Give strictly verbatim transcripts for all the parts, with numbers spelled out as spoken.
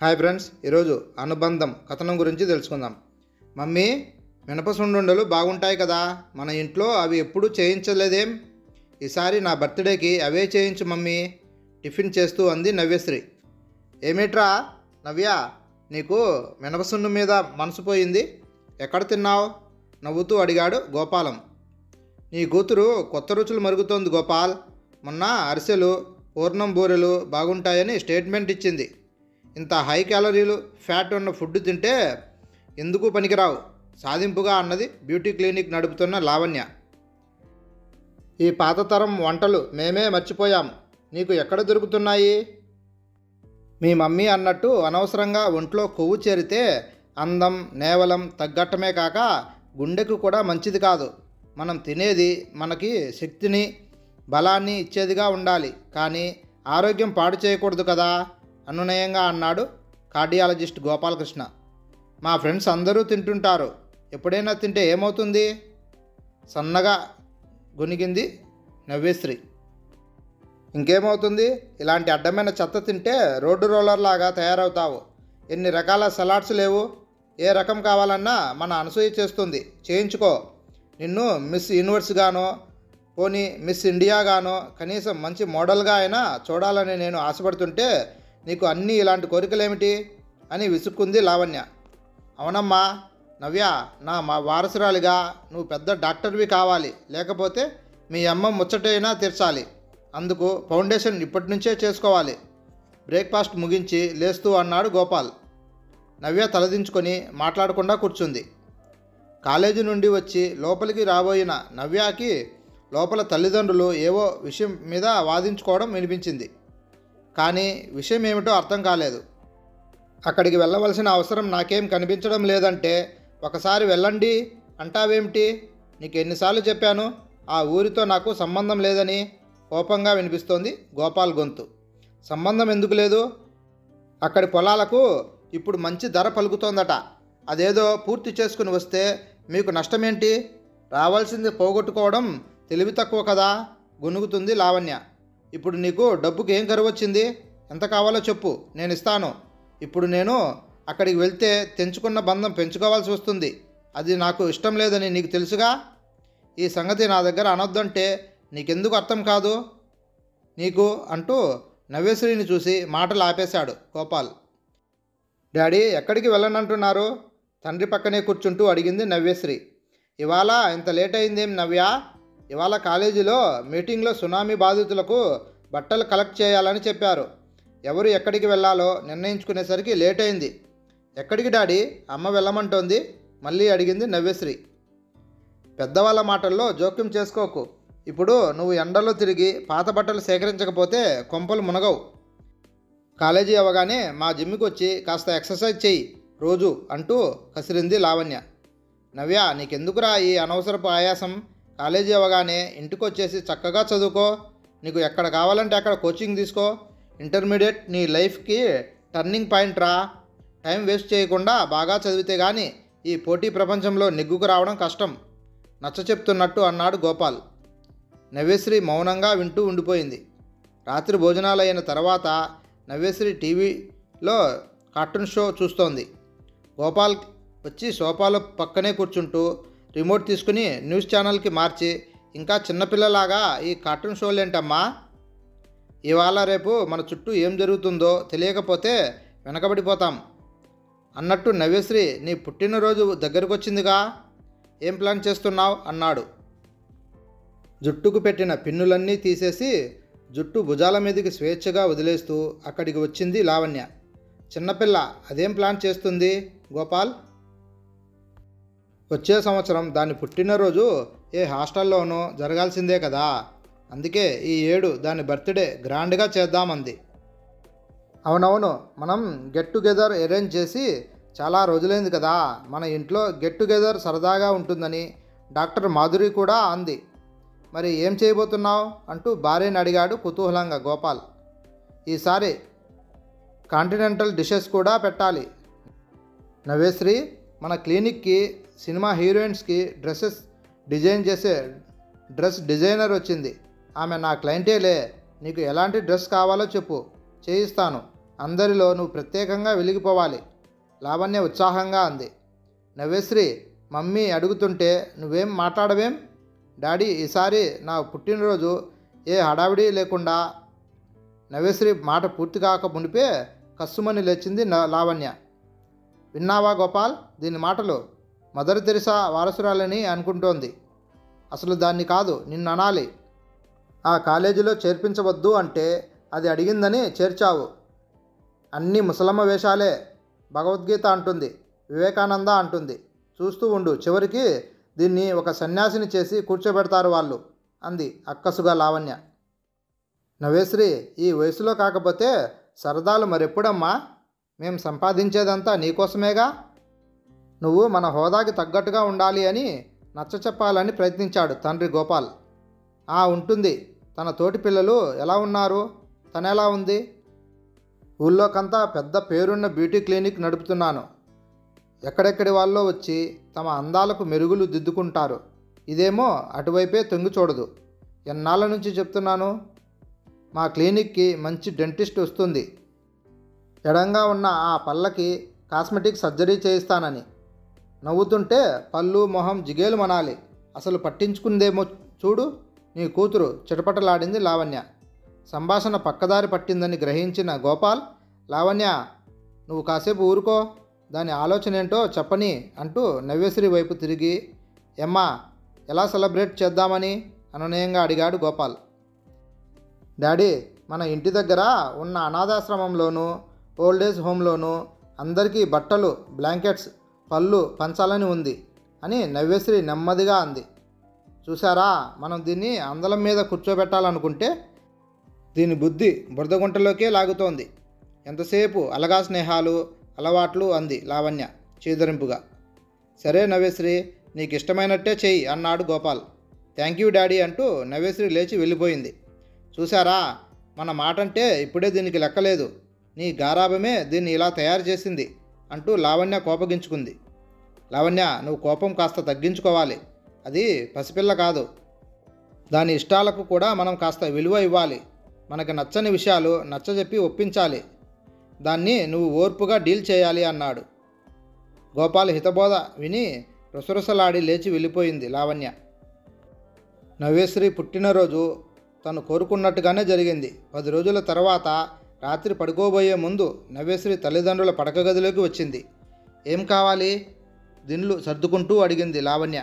Hi friends, ఈరోజు అనుబంధం కథనం గురించి తెలుసుకుందాం. మమ్మీ, మినపసుండుండలు బాగుంటాయి కదా, మన ఇంట్లో అవి ఎప్పుడూ చేయించలేదేం? ఈసారి నా బర్త్డేకి అవే చేయించు మమ్మీ, టిఫిన్ చేస్తూ అంది నవ్యశ్రీ. ఏమిట్రా నవ్య, నీకు మినపసుండు మీద మనసు పోయింది? ఎక్కడ తిన్నావు? నవ్వుతూ అడిగాడు గోపాలం. నీ కూతురు కొత్త రుచులు మరుగుతోంది గోపాల్. మొన్న అరిసెలు, పూర్ణం బూరెలు బాగుంటాయని స్టేట్మెంట్ ఇచ్చింది. ఇంత హై క్యాలరీలు, ఫ్యాట్ ఉన్న ఫుడ్ తింటే ఎందుకు పనికిరావు సాధింపుగా అన్నది బ్యూటీ క్లినిక్ నడుపుతున్న లావణ్య. ఈ పాత తరం వంటలు మేమే మర్చిపోయాం, నీకు ఎక్కడ దొరుకుతున్నాయి? మీ మమ్మీ అన్నట్టు అనవసరంగా ఒంట్లో కొవ్వు చేరితే అందం, నేవలం తగ్గట్టమే కాక గుండెకు కూడా మంచిది కాదు. మనం తినేది మనకి శక్తిని, బలాన్ని ఇచ్చేదిగా ఉండాలి, కానీ ఆరోగ్యం పాడు చేయకూడదు కదా అనునయంగా అన్నాడు కార్డియాలజిస్ట్ గోపాలకృష్ణ. మా ఫ్రెండ్స్ అందరూ తింటుంటారు, ఎప్పుడైనా తింటే ఏమవుతుంది? సన్నగా గొనిగింది నవ్యశ్రీ. ఇంకేమవుతుంది, ఇలాంటి అడ్డమైన చెత్త తింటే రోడ్డు రోలర్ లాగా తయారవుతావు. ఎన్ని రకాల సలాడ్స్ లేవు, ఏ రకం కావాలన్నా మన అనసూయ చేస్తుంది, చేయించుకో. నిన్ను మిస్ యూనివర్స్గానో పోనీ మిస్ ఇండియాగానో కనీసం మంచి మోడల్గా అయినా చూడాలని నేను ఆశపడుతుంటే నీకు అన్నీ ఇలాంటి కోరికలేమిటి అని విసుక్కుంది లావణ్య. అవునమ్మా నవ్య, నా మా వారసురాలిగా నువ్వు పెద్ద డాక్టర్వి కావాలి, లేకపోతే మీ అమ్మ ముచ్చటైనా తీర్చాలి. అందుకు ఫౌండేషన్ ఇప్పటి నుంచే చేసుకోవాలి. బ్రేక్ఫాస్ట్ ముగించి లేస్తూ అన్నాడు గోపాల్. నవ్య తలదించుకొని మాట్లాడకుండా కూర్చుంది. కాలేజీ నుండి వచ్చి లోపలికి రాబోయిన నవ్యకి లోపల తల్లిదండ్రులు ఏవో విషయం మీద వాదించుకోవడం వినిపించింది. కానీ విషయం ఏమిటో అర్థం కాలేదు. అక్కడికి వెళ్ళవలసిన అవసరం నాకేం కనిపించడం లేదంటే ఒకసారి వెళ్ళండి అంటావేమిటి? నీకు ఎన్నిసార్లు చెప్పాను ఆ ఊరితో నాకు సంబంధం లేదని? కోపంగా వినిపిస్తోంది గోపాల్ గొంతు. సంబంధం ఎందుకు లేదు? అక్కడి పొలాలకు ఇప్పుడు మంచి ధర పలుకుతోందట. అదేదో పూర్తి చేసుకుని వస్తే మీకు నష్టమేంటి? రావాల్సింది పోగొట్టుకోవడం తెలివి తక్కువ కదా, గొనుగుతుంది లావణ్య. ఇప్పుడు నీకు డబ్బుకి ఏం కరువు వచ్చింది? ఎంత కావాలో చెప్పు, నేను ఇస్తాను. ఇప్పుడు నేను అక్కడికి వెళ్తే తెంచుకున్న బంధం పెంచుకోవాల్సి వస్తుంది. అది నాకు ఇష్టం లేదని నీకు తెలుసుగా. ఈ సంగతి నా దగ్గర అనొద్దంటే నీకెందుకు అర్థం కాదు నీకు అంటూ నవ్యశ్రీని చూసి మాటలు ఆపేశాడు గోపాల్. డాడీ, ఎక్కడికి వెళ్ళనంటున్నారు? తండ్రి పక్కనే కూర్చుంటూ అడిగింది నవ్యశ్రీ. ఇవాళ ఇంత లేట్ అయిందేం నవ్య? ఇవాళ కాలేజీలో మీటింగ్లో సునామీ బాధితులకు బట్టలు కలెక్ట్ చేయాలని చెప్పారు. ఎవరు ఎక్కడికి వెళ్ళాలో నిర్ణయించుకునేసరికి లేట్ అయింది. ఎక్కడికి డాడీ? అమ్మ వెళ్ళమంటోంది మళ్ళీ అడిగింది నవ్యశ్రీ. పెద్దవాళ్ళ మాటల్లో జోక్యం చేసుకోకు. ఇప్పుడు నువ్వు ఎండలో తిరిగి పాత బట్టలు సేకరించకపోతే కొంపలు మునగవు. కాలేజీ అవ్వగానే మా జిమ్కి వచ్చి కాస్త ఎక్సర్సైజ్ చెయ్యి రోజు అంటూ కసిరింది లావణ్య. నవ్య, నీకెందుకురా ఈ అనవసరపు ఆయాసం? కాలేజీ అవ్వగానే ఇంటికి వచ్చేసి చక్కగా చదువుకో. నీకు ఎక్కడ కావాలంటే అక్కడ కోచింగ్ తీసుకో. ఇంటర్మీడియట్ నీ లైఫ్కి టర్నింగ్ పాయింట్ రా. టైం వేస్ట్ చేయకుండా బాగా చదివితే కానీ ఈ పోటీ ప్రపంచంలో నెగ్గుకు రావడం కష్టం నచ్చ చెప్తున్నట్టు అన్నాడు గోపాల్. నవ్యశ్రీ మౌనంగా వింటూ ఉండిపోయింది. రాత్రి భోజనాలు అయిన తర్వాత నవ్యశ్రీ టీవీలో కార్టూన్ షో చూస్తోంది. గోపాల్ వచ్చి సోఫాలో పక్కనే కూర్చుంటూ రిమోట్ తీసుకుని న్యూస్ ఛానల్కి మార్చి, ఇంకా చిన్నపిల్లలాగా ఈ కార్టూన్ షోలేంటమ్మా? ఇవాళ రేపు మన చుట్టూ ఏం జరుగుతుందో తెలియకపోతే వెనకబడిపోతాం అన్నట్టు నవ్యశ్రీ, నీ పుట్టినరోజు దగ్గరకు వచ్చిందిగా, ఏం ప్లాన్ చేస్తున్నావు అన్నాడు. జుట్టుకు పెట్టిన పిన్నులన్నీ తీసేసి జుట్టు భుజాల మీదకి స్వేచ్ఛగా వదిలేస్తూ అక్కడికి వచ్చింది లావణ్య. చిన్నపిల్ల అదేం ప్లాన్ చేస్తుంది గోపాల్? వచ్చే సంవత్సరం దాని పుట్టినరోజు ఏ హాస్టల్లోనో జరగాల్సిందే కదా, అందుకే ఈ ఏడు దాని బర్త్డే గ్రాండ్గా చేద్దామంది. అవునవును, మనం గెట్ టుగెదర్ అరేంజ్ చేసి చాలా రోజులైంది కదా, మన ఇంట్లో గెట్ టుగెదర్ సరదాగా ఉంటుందని డాక్టర్ మాధురి కూడా అంది. మరి ఏం చేయబోతున్నావు అంటూ భార్యని అడిగాడు కుతూహలంగా గోపాల్. ఈసారి కాంటినెంటల్ డిషెస్ కూడా పెట్టాలి. నవ్యశ్రీ, మన క్లినిక్కి సినిమా హీరోయిన్స్కి డ్రెస్సెస్ డిజైన్ చేసే డ్రెస్ డిజైనర్ వచ్చింది. ఆమె నా క్లయింటేలే. నీకు ఎలాంటి డ్రెస్ కావాలో చెప్పు, చేయిస్తాను. అందరిలో నువ్వు ప్రత్యేకంగా వెలిగిపోవాలి, లావణ్య ఉత్సాహంగా అంది. నవ్యశ్రీ మమ్మీ అడుగుతుంటే నువ్వేం మాట్లాడవేం? డాడీ ఈసారి నా పుట్టినరోజు ఏ హడావిడి లేకుండా. నవ్యశ్రీ మాట పూర్తి కాక మునిపే కస్సుమని లేచింది లావణ్య. విన్నావా గోపాల్, దీని మాటలు? మదర్ తెరిసా వారసురాలని అనుకుంటోంది. అసలు దాన్ని కాదు, నిన్ను అనాలి. ఆ కాలేజీలో చేర్పించవద్దు అంటే అది అడిగిందని చేర్చావు. అన్ని ముసలమ్మ వేషాలే. భగవద్గీత అంటుంది, వివేకానంద అంటుంది. చూస్తూ ఉండు, చివరికి దీన్ని ఒక సన్యాసిని చేసి కూర్చోబెడతారు వాళ్ళు అంది అక్కసుగా లావణ్య. నవ్యశ్రీ ఈ వయసులో కాకపోతే సరదాలు మరెప్పుడమ్మా? మేం సంపాదించేదంతా నీకోసమేగా. నువ్వు మన హోదాకి తగ్గట్టుగా ఉండాలి అని నచ్చ చెప్పాలని ప్రయత్నించాడు తండ్రి గోపాల్. ఆ ఉంటుంది. తన తోటి పిల్లలు ఎలా ఉన్నారు? తనెలా ఉంది? ఊళ్ళోకంతా పెద్ద పేరున్న బ్యూటీ క్లినిక్ నడుపుతున్నాను. ఎక్కడెక్కడి వాళ్ళో వచ్చి తమ అందాలకు మెరుగులు దిద్దుకుంటారు. ఇదేమో అటువైపే తొంగి చూడదు. ఎన్నాళ్ళ నుంచి చెప్తున్నాను, మా క్లినిక్కి మంచి డెంటిస్ట్ వస్తుంది. ఎడంగా ఉన్న ఆ పళ్ళకి కాస్మెటిక్ సర్జరీ చేయిస్తానని. నవ్వుతుంటే పళ్ళు మొహం జిగేలు మనాలి. అసలు పట్టించుకుందేమో చూడు నీ కూతురు, చిటపటలాడింది లావణ్య. సంభాషణ పక్కదారి పట్టిందని గ్రహించిన గోపాల్, లావణ్య నువ్వు కాసేపు ఊరుకో, దాని ఆలోచన ఏంటో చెప్పని అంటూ నవ్యశ్రీ వైపు తిరిగి, ఎమ్మా ఎలా సెలబ్రేట్ చేద్దామని అనునయంగా అడిగాడు గోపాల్. డాడీ, మన ఇంటి దగ్గర ఉన్న అనాథాశ్రమంలోనూ ఓల్డేజ్ హోమ్లోనూ అందరికీ బట్టలు, బ్లాంకెట్స్, పళ్ళు పంచాలని ఉంది అని నవ్యశ్రీ నెమ్మదిగా అంది. చూసారా, మనం దీన్ని అందలం మీద కూర్చోబెట్టాలనుకుంటే దీని బుద్ధి బురదగుంటలోకే లాగుతోంది. ఎంతసేపు అలగా స్నేహాలు, అలవాట్లు అంది లావణ్య చీదరింపుగా. సరే నవ్యశ్రీ, నీకు ఇష్టమైనట్టే చెయ్యి అన్నాడు గోపాల్. థ్యాంక్ యూ డాడీ అంటూ నవ్యశ్రీ లేచి వెళ్ళిపోయింది. చూసారా, మన మాటంటే ఇప్పుడే దీనికి లెక్కలేదు. నీ గారాభమే దీన్ని ఇలా తయారు చేసింది అంటూ లావణ్య కోపగించుకుంది. లావణ్య, నువ్వు కోపం కాస్త తగ్గించుకోవాలి. అది పసిపిల్ల కాదు. దాని ఇష్టాలకు కూడా మనం కాస్త విలువ ఇవ్వాలి. మనకు నచ్చని విషయాలు నచ్చజెప్పి ఒప్పించాలి. దాన్ని నువ్వు ఓర్పుగా డీల్ చేయాలి అన్నాడు. గోపాల్ హితబోధ విని రుసరుసలాడి లేచి వెళ్ళిపోయింది లావణ్య. నవ్యశ్రీ పుట్టినరోజు తను కోరుకున్నట్టుగానే జరిగింది. పది రోజుల తర్వాత రాత్రి పడుకోబోయే ముందు నవ్యశ్రీ తల్లిదండ్రుల పడక గదిలోకి వచ్చింది. ఏం కావాలి? దిండ్లు సర్దుకుంటూ అడిగింది లావణ్య.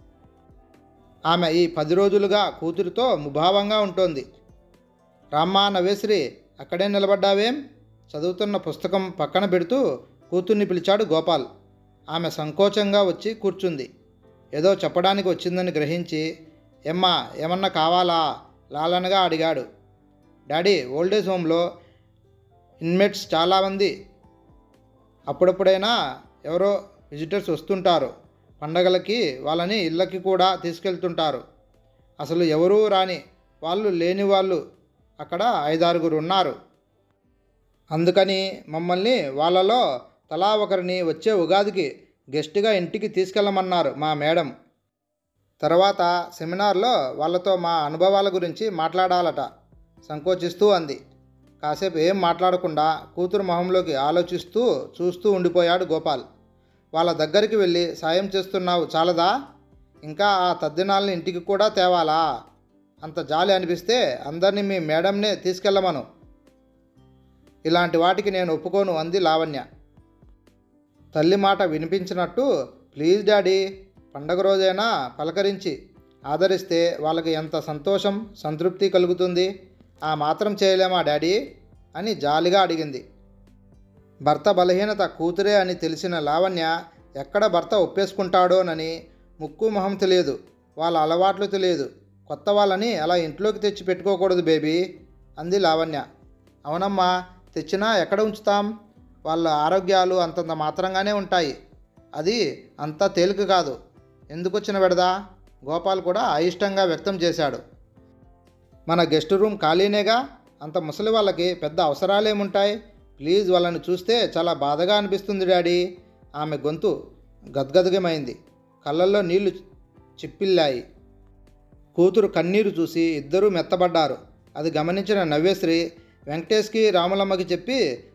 ఆమె ఈ పది రోజులుగా కూతురితో ముభావంగా ఉంటోంది. రామ్మా నవ్యశ్రీ, అక్కడే నిలబడ్డావేం? చదువుతున్న పుస్తకం పక్కన పెడుతూ కూతుర్ని పిలిచాడు గోపాల్. ఆమె సంకోచంగా వచ్చి కూర్చుంది. ఏదో చెప్పడానికి వచ్చిందని గ్రహించి, ఎమ్మా ఏమన్నా కావాలా లాలనగా అడిగాడు. డాడీ, ఓల్డేజ్ హోమ్లో ఇన్మేట్స్ చాలామంది. అప్పుడప్పుడైనా ఎవరో విజిటర్స్ వస్తుంటారు. పండగలకి వాళ్ళని ఇళ్ళకి కూడా తీసుకెళ్తుంటారు. అసలు ఎవరూ రాని వాళ్ళు, లేని వాళ్ళు అక్కడ ఐదారుగురు ఉన్నారు. అందుకని మమ్మల్ని వాళ్ళలో తలా ఒకరిని వచ్చే ఉగాదికి గెస్ట్గా ఇంటికి తీసుకెళ్ళమన్నారు మా మేడం. తర్వాత సెమినార్లో వాళ్ళతో మా అనుభవాల గురించి మాట్లాడాలట సంకోచిస్తూ అంది. కాసేపు ఏం మాట్లాడకుండా కూతురు మొహంలోకి ఆలోచిస్తూ చూస్తూ ఉండిపోయాడు గోపాల్. వాళ్ళ దగ్గరికి వెళ్ళి సాయం చేస్తున్నావు చాలదా? ఇంకా ఆ తద్దినాల్ని ఇంటికి కూడా తేవాలా? అంత జాలి అనిపిస్తే అందరినీ మీ మేడంనే తీసుకెళ్ళమను. ఇలాంటి వాటికి నేను ఒప్పుకోను అంది లావణ్య. తల్లి మాట వినిపించినట్టు, ప్లీజ్ డాడీ, పండగ రోజైనా పలకరించి ఆదరిస్తే వాళ్ళకి ఎంత సంతోషం, సంతృప్తి కలుగుతుంది. ఆ మాత్రం చేయలేమా డాడీ అని జాలిగా అడిగింది. భర్త బలహీనత కూతురే అని తెలిసిన లావణ్య ఎక్కడ భర్త ఒప్పేసుకుంటాడోనని ముక్కు మొహం తెలియదు, వాళ్ళ అలవాట్లు తెలియదు, కొత్త వాళ్ళని అలా ఇంట్లోకి తెచ్చి పెట్టుకోకూడదు బేబీ అంది లావణ్య. అవునమ్మా, తెచ్చినా ఎక్కడ ఉంచుతాం? వాళ్ళ ఆరోగ్యాలు అంతంత మాత్రంగానే ఉంటాయి. అది అంత తేలిక కాదు. ఎందుకొచ్చిన వెడదా? గోపాల్ కూడా అయిష్టంగా వ్యక్తం చేశాడు. మన గెస్ట్ రూమ్ ఖాళీనేగా, అంత ముసలి వాళ్ళకి పెద్ద అవసరాలేముంటాయి? ప్లీజ్, వాళ్ళని చూస్తే చాలా బాధగా అనిపిస్తుంది డాడీ. ఆమె గొంతు గద్గదగమైంది. కళ్ళల్లో నీళ్లు చిప్పిల్లాయి. కూతురు కన్నీరు చూసి ఇద్దరూ మెత్తబడ్డారు. అది గమనించిన నవ్యశ్రీ వెంకటేష్కి రాములమ్మకి చెప్పి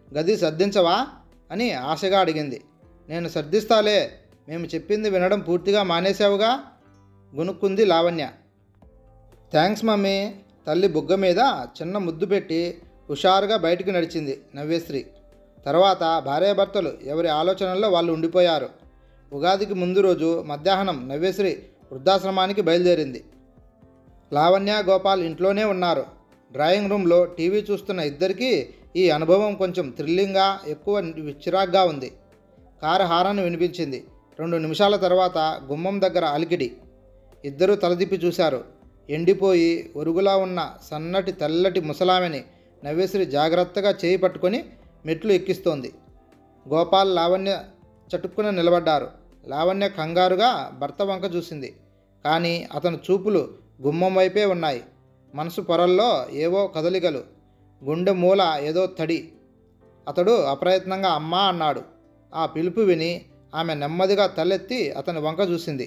గది సర్దించవా అని ఆశగా అడిగింది. నేను సర్దిస్తాలే, మేము చెప్పింది వినడం పూర్తిగా మానేశావుగా గొనుక్కుంది లావణ్య. Thanks mummy. తల్లి బుగ్గ మీద చిన్న ముద్దు పెట్టి హుషారుగా బయటికి నడిచింది నవ్యశ్రీ. తర్వాత భార్యాభర్తలు ఎవరి ఆలోచనల్లో వాళ్ళు ఉండిపోయారు. ఉగాదికి ముందు రోజు మధ్యాహ్నం నవ్యశ్రీ వృద్ధాశ్రమానికి బయలుదేరింది. లావణ్య, గోపాల్ ఇంట్లోనే ఉన్నారు. డ్రాయింగ్ రూమ్లో టీవీ చూస్తున్న ఇద్దరికీ ఈ అనుభవం కొంచెం థ్రిల్లింగ్గా, ఎక్కువ చిరాగ్గా ఉంది. కారు హారన్ వినిపించింది. రెండు నిమిషాల తర్వాత గుమ్మం దగ్గర అలికిడి. ఇద్దరూ తలదిప్పి చూశారు. ఎండిపోయి ఒరుగులా ఉన్న సన్నటి తెల్లటి ముసలామెని నవ్యశ్రీ జాగ్రత్తగా చేయి పట్టుకొని మెట్లు ఎక్కిస్తోంది. గోపాల్, లావణ్య చటుక్కున నిలబడ్డారు. లావణ్య కంగారుగా భర్త వంక చూసింది. కానీ అతని చూపులు గుమ్మం వైపే ఉన్నాయి. మనసు పొరల్లో ఏవో కదలికలు, గుండె మూల ఏదో తడి. అతడు అప్రయత్నంగా అమ్మా అన్నాడు. ఆ పిలుపు విని ఆమె నెమ్మదిగా తలెత్తి అతని వంక చూసింది.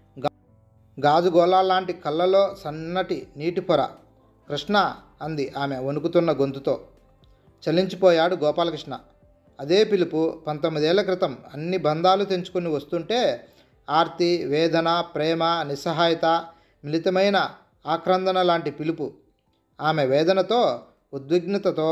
గాజు గోళాల్లాంటి కళ్ళలో సన్నటి నీటి పొర. కృష్ణ అంది ఆమె వణుకుతున్న గొంతుతో. చలించిపోయాడు గోపాలకృష్ణ. అదే పిలుపు పంతొమ్మిదేళ్ల క్రితం అన్ని బంధాలు తెంచుకుని వస్తుంటే ఆర్తి, వేదన, ప్రేమ, నిస్సహాయత మిళితమైన ఆక్రందన లాంటి పిలుపు. ఆమె వేదనతో, ఉద్విగ్నతతో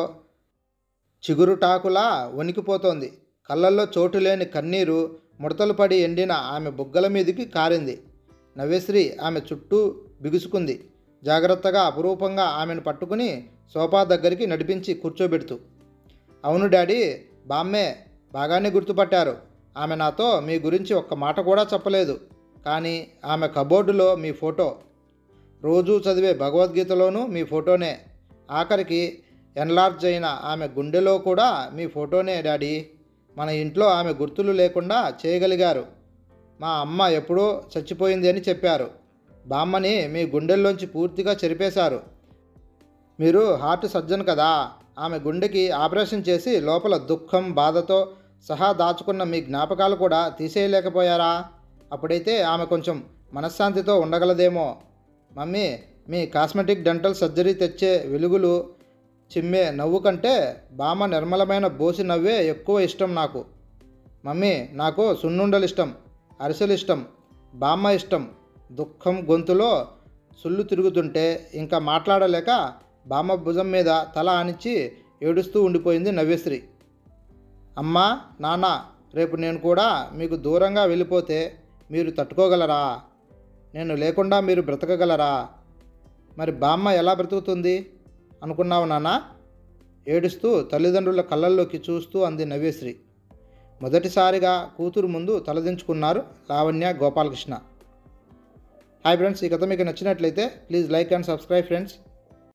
చిగురుటాకులా వణికిపోతోంది. కళ్ళల్లో చోటులేని కన్నీరు ముడతలు పడి ఎండిన ఆమె బుగ్గల మీదికి కారింది. నవ్యశ్రీ ఆమె చుట్టూ బిగుసుకుంది. జాగ్రత్తగా అపురూపంగా ఆమెను పట్టుకుని సోఫా దగ్గరికి నడిపించి కూర్చోబెడుతూ, అవును డాడీ, బామ్మే బాగానే గుర్తుపట్టారు. ఆమె నాతో మీ గురించి ఒక్క మాట కూడా చెప్పలేదు. కానీ ఆమె కబోర్డులో మీ ఫోటో, రోజూ చదివే భగవద్గీతలోనూ మీ ఫోటోనే, ఆఖరికి ఎన్లార్జ్ అయిన ఆమె గుండెలో కూడా మీ ఫోటోనే డాడీ. మన ఇంట్లో ఆమె గుర్తులు లేకుండా చేయగలిగారు. మా అమ్మ ఎప్పుడో చచ్చిపోయింది అని చెప్పారు. బామ్మని మీ గుండెల్లోంచి పూర్తిగా చెరిపేశారు. మీరు హార్ట్ సర్జన్ కదా, ఆమె గుండెకి ఆపరేషన్ చేసి లోపల దుఃఖం, బాధతో సహా దాచుకున్న మీ జ్ఞాపకాలు కూడా తీసేయలేకపోయారా? అప్పుడైతే ఆమె కొంచెం మనశ్శాంతితో ఉండగలదేమో. మమ్మీ, మీ కాస్మెటిక్ డెంటల్ సర్జరీ తెచ్చే వెలుగులు చిమ్మే నవ్వు కంటే బామ్మ నిర్మలమైన బోసి నవ్వే ఎక్కువ ఇష్టం నాకు. మమ్మీ, నాకు సున్నుండలు ఇష్టం, అరిసెలు ఇష్టం, బామ్మ ఇష్టం. దుఃఖం గొంతులో సుళ్ళు తిరుగుతుంటే ఇంకా మాట్లాడలేక బామ్మ భుజం మీద తల ఆనించి ఏడుస్తూ ఉండిపోయింది నవ్యశ్రీ. అమ్మా, నాన్న, రేపు నేను కూడా మీకు దూరంగా వెళ్ళిపోతే మీరు తట్టుకోగలరా? నేను లేకుండా మీరు బ్రతకగలరా? మరి బామ్మ ఎలా బ్రతుకుతుంది అనుకున్నావు నాన్న? ఏడుస్తూ తల్లిదండ్రుల కళ్ళల్లోకి చూస్తూ అంది నవ్యశ్రీ. మొదటిసారిగా కూతురు ముందు తలదించుకున్నారు లావణ్య, గోపాలకృష్ణ. హాయ్ ఫ్రెండ్స్, ఈ కథ మీకు నచ్చినట్లయితే please like and subscribe friends.